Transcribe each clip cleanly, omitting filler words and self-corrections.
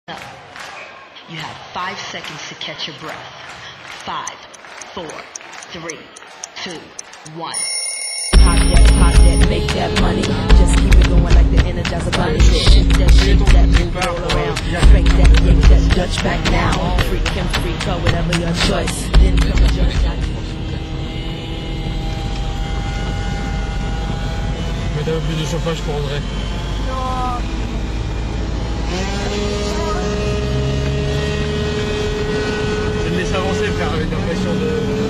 up. You have 5 seconds to catch your breath. 5, 4, 3, 2, 1. Pop that, make that money. Just keep it going like the Energizer Bunny. Shake that, move, roll around. Break that, yank that, Dutch back now. Freak and freak, or whatever your choice. Then come a judge. Mettez un peu plus de chauffage pour André. Je le laisse avancer, frère, avec l'impression de...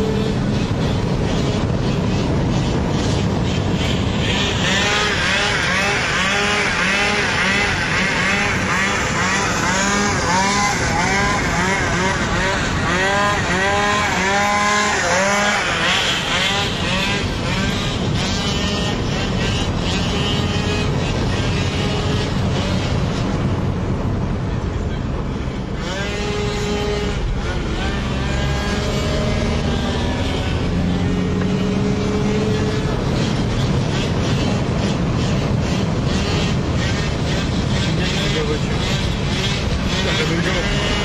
voiture. Ça fait